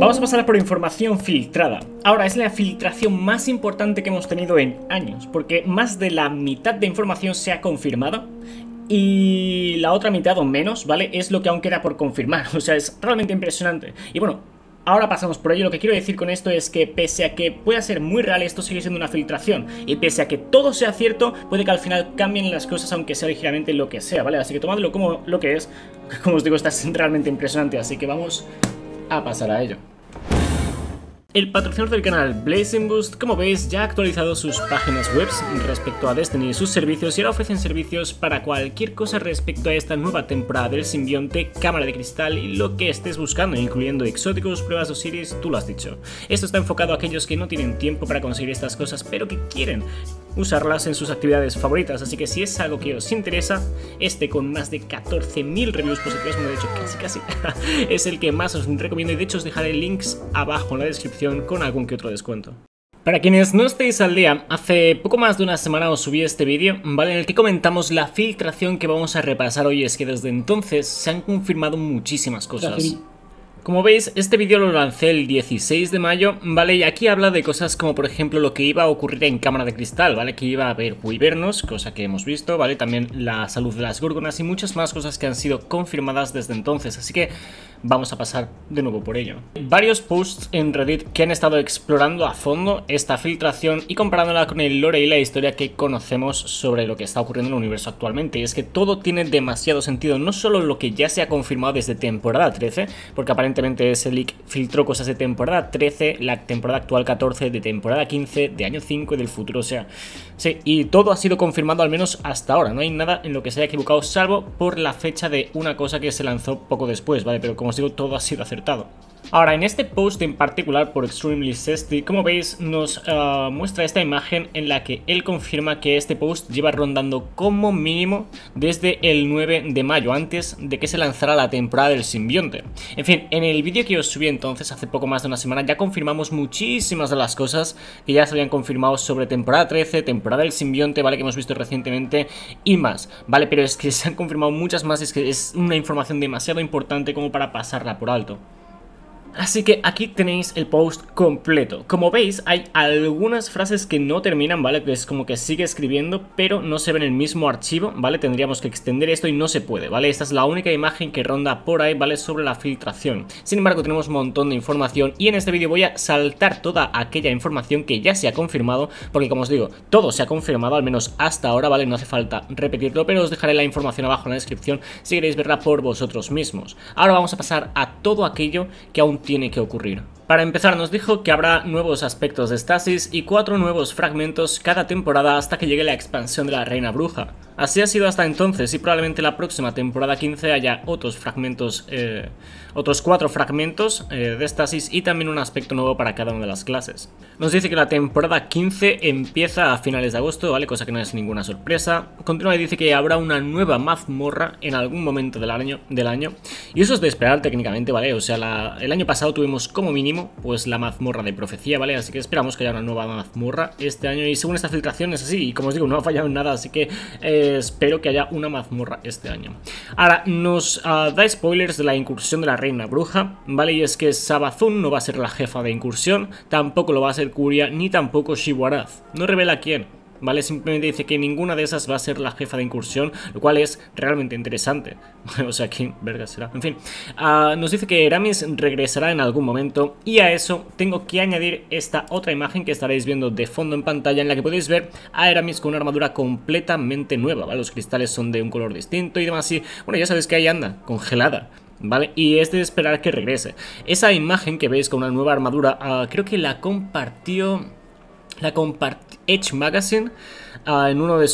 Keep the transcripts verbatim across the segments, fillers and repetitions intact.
Vamos a pasar por información filtrada. Ahora, es la filtración más importante que hemos tenido en años, porque más de la mitad de información se ha confirmado y la otra mitad o menos, ¿vale? Es lo que aún queda por confirmar, o sea, es realmente impresionante. Y bueno, ahora pasamos por ello. Lo que quiero decir con esto es que pese a que pueda ser muy real, esto sigue siendo una filtración. Y pese a que todo sea cierto, puede que al final cambien las cosas, aunque sea ligeramente lo que sea, ¿vale? Así que tomadlo como lo que es. Como os digo, está realmente impresionante, así que vamos a pasar a ello. El patrocinador del canal, Blazing Boost, como veis, ya ha actualizado sus páginas web respecto a Destiny y sus servicios, y ahora ofrecen servicios para cualquier cosa respecto a esta nueva temporada del simbionte, cámara de cristal y lo que estés buscando, incluyendo exóticos, pruebas de Osiris, tú lo has dicho. Esto está enfocado a aquellos que no tienen tiempo para conseguir estas cosas, pero que quieren usarlas en sus actividades favoritas, así que si es algo que os interesa, este con más de catorce mil reviews positivas, bueno, de hecho casi casi, es el que más os recomiendo, y de hecho os dejaré links abajo en la descripción con algún que otro descuento. Para quienes no estéis al día, hace poco más de una semana os subí este vídeo, ¿vale? En el que comentamos la filtración que vamos a repasar hoy. Es que desde entonces se han confirmado muchísimas cosas. Como veis, este vídeo lo lancé el dieciséis de mayo, ¿vale? Y aquí habla de cosas como, por ejemplo, lo que iba a ocurrir en Cámara de Cristal, ¿vale? Que iba a haber wyvernos, cosa que hemos visto, ¿vale? También la salud de las górgonas y muchas más cosas que han sido confirmadas desde entonces, así que vamos a pasar de nuevo por ello. Varios posts en Reddit que han estado explorando a fondo esta filtración y comparándola con el lore y la historia que conocemos sobre lo que está ocurriendo en el universo actualmente. Y es que todo tiene demasiado sentido, no solo lo que ya se ha confirmado desde temporada trece, porque aparentemente ese leak filtró cosas de temporada trece, la temporada actual catorce, de temporada quince, de año cinco y del futuro, o sea, sí, y todo ha sido confirmado al menos hasta ahora. No hay nada en lo que se haya equivocado, salvo por la fecha de una cosa que se lanzó poco después, ¿vale? Pero como os digo, todo ha sido acertado. Ahora, en este post en particular por Extremely Zesty, como veis, nos uh, muestra esta imagen en la que él confirma que este post lleva rondando como mínimo desde el nueve de mayo, antes de que se lanzara la temporada del simbionte. En fin, en el vídeo que os subí entonces, hace poco más de una semana, ya confirmamos muchísimas de las cosas que ya se habían confirmado sobre temporada trece, temporada del simbionte, ¿vale? Que hemos visto recientemente y más, ¿vale? Pero es que se han confirmado muchas más, es que es una información demasiado importante como para pasarla por alto. Así que aquí tenéis el post completo. Como veis, hay algunas frases que no terminan, ¿vale? Que es como que sigue escribiendo, pero no se ve en el mismo archivo, ¿vale? Tendríamos que extender esto y no se puede, ¿vale? Esta es la única imagen que ronda por ahí, ¿vale? Sobre la filtración. Sin embargo, tenemos un montón de información y en este vídeo voy a saltar toda aquella información que ya se ha confirmado, porque como os digo, todo se ha confirmado, al menos hasta ahora, ¿vale? No hace falta repetirlo, pero os dejaré la información abajo en la descripción si queréis verla por vosotros mismos. Ahora vamos a pasar a todo aquello que aún tiene que ocurrir. Para empezar, nos dijo que habrá nuevos aspectos de Stasis y cuatro nuevos fragmentos cada temporada hasta que llegue la expansión de la Reina Bruja. Así ha sido hasta entonces y probablemente la próxima temporada quince haya otros fragmentos, eh, otros cuatro fragmentos eh, de Stasis y también un aspecto nuevo para cada una de las clases. Nos dice que la temporada quince empieza a finales de agosto, ¿vale? Cosa que no es ninguna sorpresa. Continúa y dice que habrá una nueva mazmorra en algún momento del año, del año. Y eso es de esperar técnicamente, ¿vale? O sea, la, el año pasado tuvimos como mínimo pues la mazmorra de profecía, ¿vale? Así que esperamos que haya una nueva mazmorra este año y según esta filtración es así, y como os digo, no ha fallado en nada, así que eh, espero que haya una mazmorra este año. Ahora, nos uh, da spoilers de la incursión de la Reina Bruja, ¿vale? Y es que Savathun no va a ser la jefa de incursión, tampoco lo va a ser Curia, ni tampoco Xivu-Arath. No revela quién, ¿vale? Simplemente dice que ninguna de esas va a ser la jefa de incursión, lo cual es realmente interesante. O sea, ¿quién verga será? En fin, uh, nos dice que Eramis regresará en algún momento y a eso tengo que añadir esta otra imagen que estaréis viendo de fondo en pantalla, en la que podéis ver a Eramis con una armadura completamente nueva, ¿vale? Los cristales son de un color distinto y demás, y bueno, ya sabéis que ahí anda, congelada, ¿vale? Y es de esperar que regrese. Esa imagen que veis con una nueva armadura, uh, creo que la compartió... La compartió Edge Magazine uh, en uno de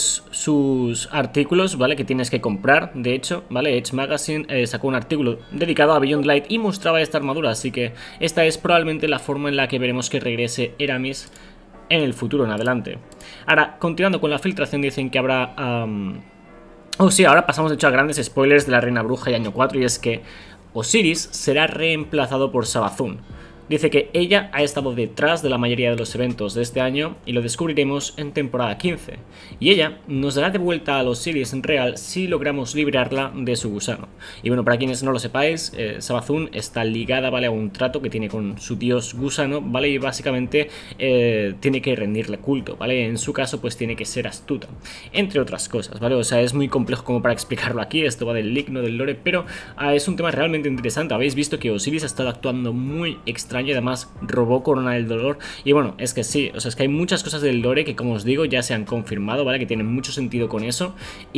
sus artículos, ¿vale? Que tienes que comprar, de hecho, ¿vale? Edge Magazine eh, sacó un artículo dedicado a Beyond Light y mostraba esta armadura, así que esta es probablemente la forma en la que veremos que regrese Eramis en el futuro, en adelante. Ahora, continuando con la filtración, dicen que habrá... Um... Oh, sí, ahora pasamos de hecho a grandes spoilers de la Reina Bruja y año cuatro, y es que Osiris será reemplazado por Savathun. Dice que ella ha estado detrás de la mayoría de los eventos de este año y lo descubriremos en temporada quince. Y ella nos dará de vuelta a los Osiris en real si logramos liberarla de su gusano. Y bueno, para quienes no lo sepáis, eh, Savathûn está ligada, ¿vale?, a un trato que tiene con su dios gusano, ¿vale? Y básicamente eh, tiene que rendirle culto, ¿vale? En su caso, pues tiene que ser astuta, entre otras cosas, ¿vale? O sea, es muy complejo como para explicarlo aquí, esto va del leak, no del lore, pero uh, es un tema realmente interesante. Habéis visto que Osiris ha estado actuando muy extraño y además robó Corona del Dolor. Y bueno, es que sí, o sea, es que hay muchas cosas del lore que, como os digo, ya se han confirmado, ¿vale? Que tienen mucho sentido con eso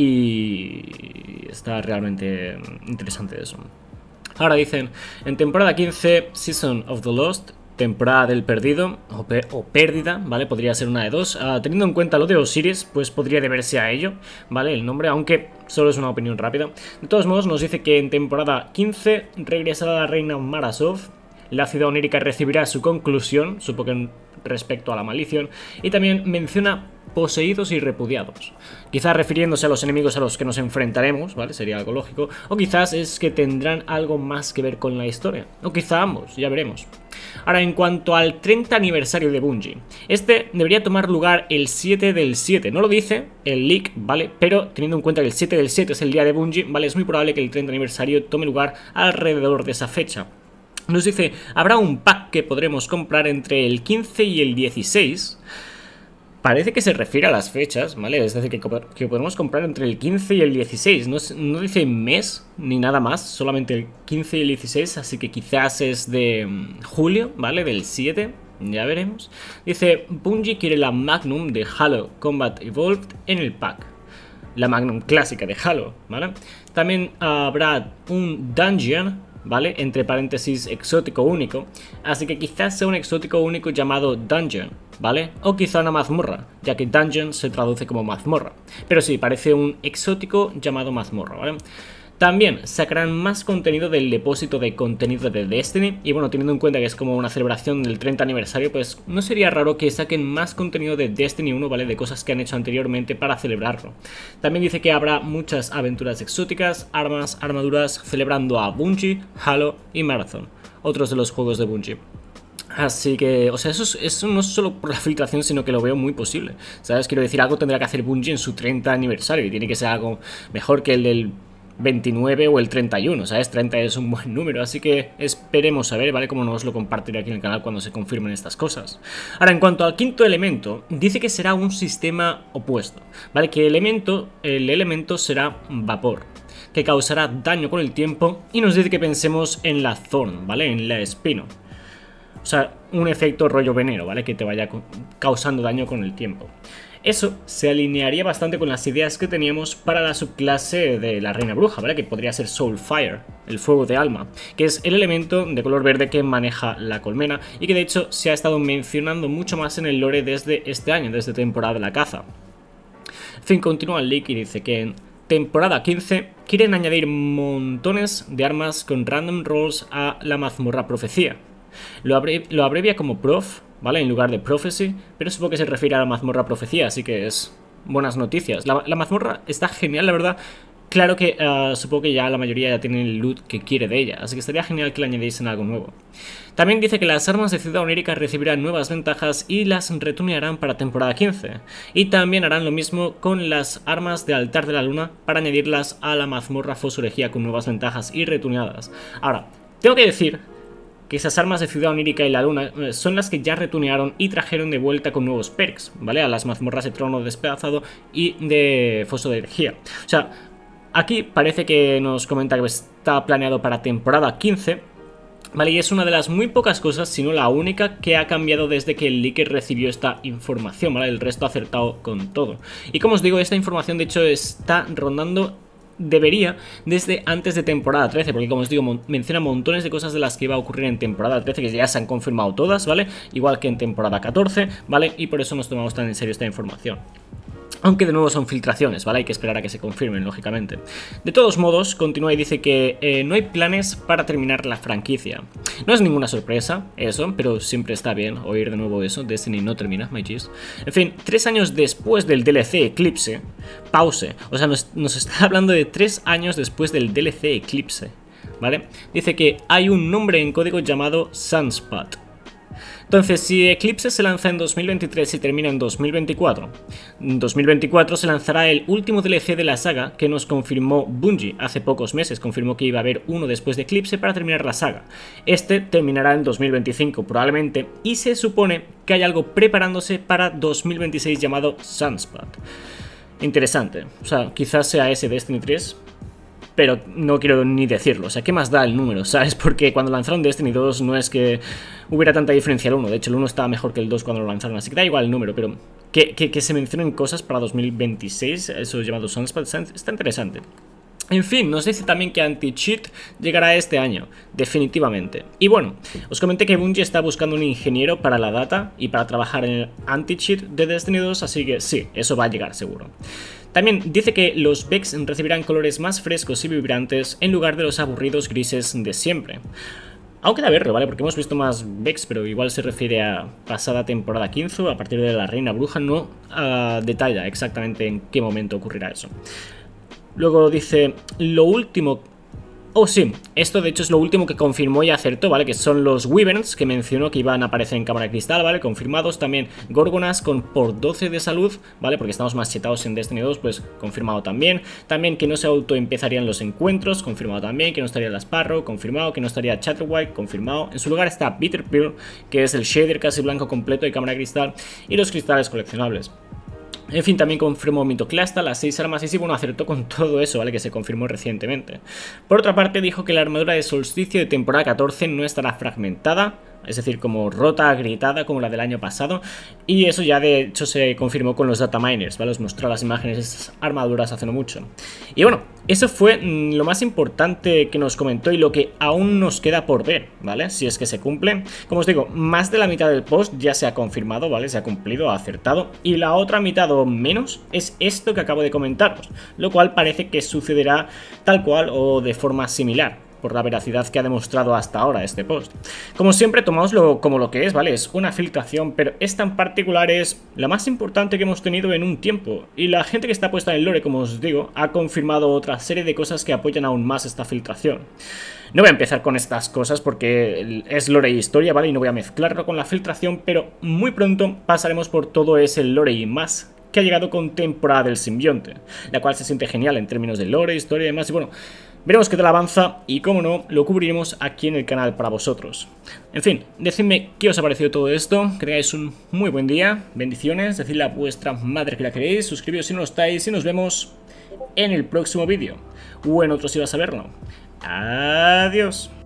y está realmente interesante eso. Ahora dicen, en temporada quince, Season of the Lost, temporada del perdido o, pe o pérdida, ¿vale? Podría ser una de dos. Uh, teniendo en cuenta lo de Osiris, pues podría deberse a ello, ¿vale? El nombre, aunque solo es una opinión rápida. De todos modos, nos dice que en temporada quince regresará la reina Marasov. La ciudad onírica recibirá su conclusión, supongo que respecto a la maldición, y también menciona poseídos y repudiados. Quizás refiriéndose a los enemigos a los que nos enfrentaremos, ¿vale? Sería algo lógico. O quizás es que tendrán algo más que ver con la historia. O quizá ambos, ya veremos. Ahora, en cuanto al treinta aniversario de Bungie, este debería tomar lugar el siete del siete. No lo dice el leak, ¿vale? Pero teniendo en cuenta que el siete del siete es el día de Bungie, ¿vale? Es muy probable que el treinta aniversario tome lugar alrededor de esa fecha. Nos dice, habrá un pack que podremos comprar entre el quince y el dieciséis. Parece que se refiere a las fechas, ¿vale? Es decir, que, que podemos comprar entre el quince y el dieciséis. No, no dice mes ni nada más, solamente el quince y el dieciséis, así que quizás es de um, julio, ¿vale? Del siete, ya veremos. Dice, Bungie quiere la Magnum de Halo Combat Evolved en el pack. La Magnum clásica de Halo, ¿vale? También habrá un Dungeon, ¿vale? Entre paréntesis, exótico único. Así que quizás sea un exótico único llamado Dungeon, ¿vale? O quizá una mazmorra, ya que Dungeon se traduce como mazmorra. Pero sí, parece un exótico llamado mazmorra, ¿vale? También sacarán más contenido del depósito de contenido de Destiny. Y bueno, teniendo en cuenta que es como una celebración del treinta aniversario, pues no sería raro que saquen más contenido de Destiny uno, ¿vale? De cosas que han hecho anteriormente para celebrarlo. También dice que habrá muchas aventuras exóticas, armas, armaduras, celebrando a Bungie, Halo y Marathon, otros de los juegos de Bungie. Así que, o sea, eso, es, eso no es solo por la filtración, sino que lo veo muy posible, ¿sabes? Quiero decir, algo tendrá que hacer Bungie en su treinta aniversario y tiene que ser algo mejor que el del veintinueve o el treinta y uno, ¿sabes? treinta es un buen número, así que esperemos a ver, ¿vale? Cómo nos lo compartiré aquí en el canal cuando se confirmen estas cosas. Ahora, en cuanto al quinto elemento, dice que será un sistema opuesto, ¿vale? Que el elemento, el elemento será vapor, que causará daño con el tiempo, y nos dice que pensemos en la Thorn, ¿vale? En la espino. O sea, un efecto rollo veneno, ¿vale? Que te vaya causando daño con el tiempo. Eso se alinearía bastante con las ideas que teníamos para la subclase de la Reina Bruja, ¿vale? Que podría ser Soulfire, el fuego de alma, que es el elemento de color verde que maneja la colmena y que de hecho se ha estado mencionando mucho más en el lore desde este año, desde temporada de la caza. En fin, continúa el leak y dice que en temporada quince quieren añadir montones de armas con random rolls a la mazmorra profecía. Lo, abrev lo abrevia como prof, ¿vale? En lugar de prophecy, pero supongo que se refiere a la mazmorra profecía, así que es buenas noticias. La, la mazmorra está genial, la verdad. Claro que uh, supongo que ya la mayoría ya tienen el loot que quiere de ella, así que estaría genial que le añadiesen algo nuevo. También dice que las armas de Ciudad Onírica recibirán nuevas ventajas y las retunearán para temporada quince. Y también harán lo mismo con las armas de Altar de la Luna para añadirlas a la mazmorra Fosorejía con nuevas ventajas y retuneadas. Ahora, tengo que decir que esas armas de Ciudad Onírica y la Luna son las que ya retunearon y trajeron de vuelta con nuevos perks, ¿vale? A las mazmorras de Trono Despedazado y de Foso de Energía. O sea, aquí parece que nos comenta que está planeado para temporada quince, ¿vale? Y es una de las muy pocas cosas, si no la única, que ha cambiado desde que el leaker recibió esta información, ¿vale? El resto ha acertado con todo. Y como os digo, esta información de hecho está rondando, debería, desde antes de temporada trece, porque como os digo, mon menciona montones de cosas de las que iba a ocurrir en temporada trece, que ya se han confirmado todas, ¿vale? Igual que en temporada catorce, ¿vale? Y por eso nos tomamos tan en serio esta información. Aunque de nuevo son filtraciones, ¿vale? Hay que esperar a que se confirmen, lógicamente. De todos modos, continúa y dice que eh, no hay planes para terminar la franquicia. No es ninguna sorpresa eso, pero siempre está bien oír de nuevo eso. Destiny no termina, my G's. En fin, tres años después del D L C Eclipse, pause. O sea, nos, nos está hablando de tres años después del D L C Eclipse, ¿vale? Dice que hay un nombre en código llamado Sunspot. Entonces, si Eclipse se lanza en dos mil veintitrés y termina en dos mil veinticuatro, en dos mil veinticuatro se lanzará el último D L C de la saga que nos confirmó Bungie hace pocos meses. Confirmó que iba a haber uno después de Eclipse para terminar la saga. Este terminará en dos mil veinticinco probablemente, y se supone que hay algo preparándose para dos mil veintiséis llamado Sunspot. Interesante, o sea, quizás sea ese Destiny tres, pero no quiero ni decirlo. O sea, ¿qué más da el número? ¿Sabes? Porque cuando lanzaron Destiny dos no es que hubiera tanta diferencia al uno. De hecho, el uno estaba mejor que el dos cuando lo lanzaron. Así que da igual el número, pero que, que, que se mencionen cosas para dos mil veintiséis, eso llamado Sunspot, está interesante. En fin, nos dice también que Anti-Cheat llegará este año, definitivamente. Y bueno, os comenté que Bungie está buscando un ingeniero para la data y para trabajar en el Anti-Cheat de Destiny dos, así que sí, eso va a llegar seguro. También dice que los Vex recibirán colores más frescos y vibrantes en lugar de los aburridos grises de siempre. Aunque da verlo, ¿vale? Porque hemos visto más Vex, pero igual se refiere a pasada temporada quince, a partir de la Reina Bruja, no uh, detalla exactamente en qué momento ocurrirá eso. Luego dice, lo último... Oh sí, esto de hecho es lo último que confirmó y acertó, ¿vale? Que son los Wyverns que mencionó que iban a aparecer en Cámara de Cristal, ¿vale? Confirmados. También Gorgonas con por doce de salud, ¿vale? Porque estamos más chetados en Destiny dos, pues confirmado también. También que no se autoempezarían los encuentros, confirmado también. Que no estaría la Sparrow, confirmado. Que no estaría Chatterwhite, confirmado. En su lugar está Bitter Pill, que es el shader casi blanco completo de Cámara de Cristal, y los cristales coleccionables. En fin, también confirmó Mitoclasta, las seis armas, y sí, bueno, acertó con todo eso, ¿vale? Que se confirmó recientemente. Por otra parte, dijo que la armadura de solsticio de temporada catorce no estará fragmentada, es decir, como rota, agrietada, como la del año pasado. Y eso ya de hecho se confirmó con los dataminers, ¿vale? Os mostró las imágenes de esas armaduras hace no mucho. Y bueno, eso fue mmm, lo más importante que nos comentó y lo que aún nos queda por ver, ¿vale? Si es que se cumple. Como os digo, más de la mitad del post ya se ha confirmado, ¿vale? Se ha cumplido, ha acertado. Y la otra mitad o menos es esto que acabo de comentaros, lo cual parece que sucederá tal cual o de forma similar, por la veracidad que ha demostrado hasta ahora este post. Como siempre, tomaoslo como lo que es, ¿vale? Es una filtración, pero esta en particular es la más importante que hemos tenido en un tiempo. Y la gente que está puesta en el lore, como os digo, ha confirmado otra serie de cosas que apoyan aún más esta filtración. No voy a empezar con estas cosas porque es lore y historia, ¿vale? Y no voy a mezclarlo con la filtración, pero muy pronto pasaremos por todo ese lore y más que ha llegado con temporada del simbionte, la cual se siente genial en términos de lore, historia y demás. Y bueno, veremos qué tal avanza y, como no, lo cubriremos aquí en el canal para vosotros. En fin, decidme qué os ha parecido todo esto, que tengáis un muy buen día, bendiciones, decidle a vuestra madre que la queréis, suscribíos si no lo estáis y nos vemos en el próximo vídeo, o en otro si vas a verlo. Adiós.